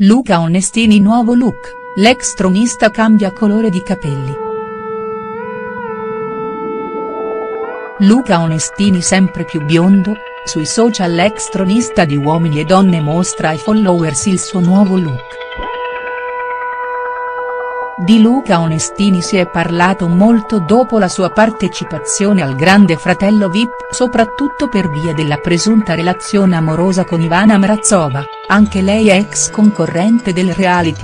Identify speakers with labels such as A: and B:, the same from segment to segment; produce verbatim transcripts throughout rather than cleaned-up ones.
A: Luca Onestini nuovo look, l'ex tronista cambia colore di capelli. Luca Onestini sempre più biondo, sui social l'ex tronista di Uomini e Donne mostra ai followers il suo nuovo look. Di Luca Onestini si è parlato molto dopo la sua partecipazione al Grande Fratello V I P, soprattutto per via della presunta relazione amorosa con Ivana Mrazova, anche lei ex concorrente del reality.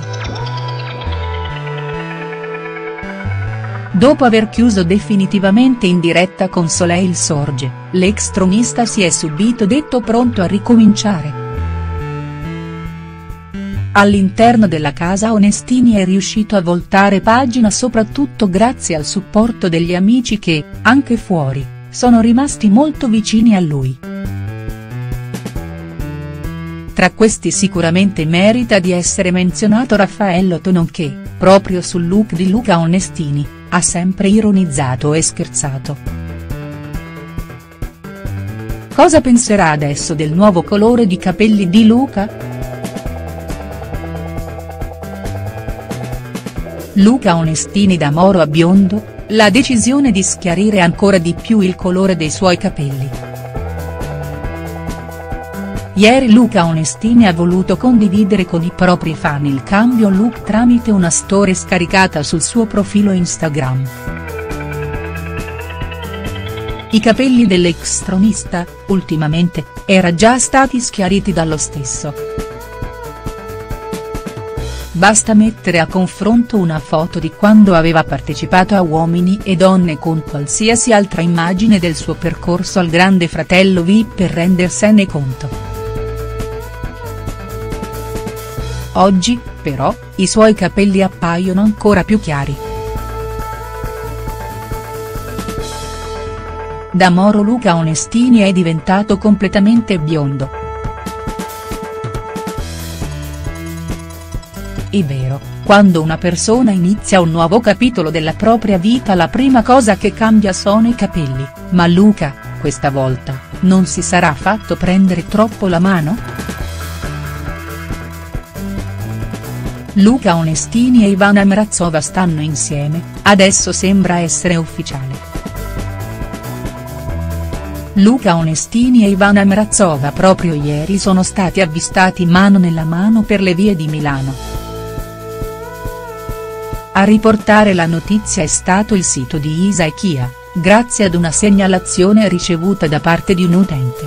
A: Dopo aver chiuso definitivamente in diretta con Soleil Sorge, l'ex tronista si è subito detto pronto a ricominciare. All'interno della casa Onestini è riuscito a voltare pagina soprattutto grazie al supporto degli amici che, anche fuori, sono rimasti molto vicini a lui. Tra questi sicuramente merita di essere menzionato Raffaello Tonon che, proprio sul look di Luca Onestini, ha sempre ironizzato e scherzato. Cosa penserà adesso del nuovo colore di capelli di Luca?. Luca Onestini da moro a biondo, la decisione di schiarire ancora di più il colore dei suoi capelli. Ieri Luca Onestini ha voluto condividere con i propri fan il cambio look tramite una storia scaricata sul suo profilo Instagram. I capelli dell'ex tronista, ultimamente, era già stati schiariti dallo stesso. Basta mettere a confronto una foto di quando aveva partecipato a Uomini e Donne con qualsiasi altra immagine del suo percorso al Grande Fratello V I P per rendersene conto. Oggi, però, i suoi capelli appaiono ancora più chiari. Da moro Luca Onestini è diventato completamente biondo. È vero, quando una persona inizia un nuovo capitolo della propria vita la prima cosa che cambia sono i capelli, ma Luca, questa volta, non si sarà fatto prendere troppo la mano?. Luca Onestini e Ivana Mrazova stanno insieme, adesso sembra essere ufficiale. Luca Onestini e Ivana Mrazova proprio ieri sono stati avvistati mano nella mano per le vie di Milano. A riportare la notizia è stato il sito di Isa e Kia, grazie ad una segnalazione ricevuta da parte di un utente.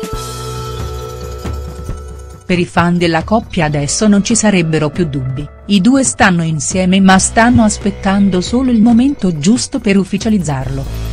A: Per i fan della coppia adesso non ci sarebbero più dubbi, i due stanno insieme ma stanno aspettando solo il momento giusto per ufficializzarlo.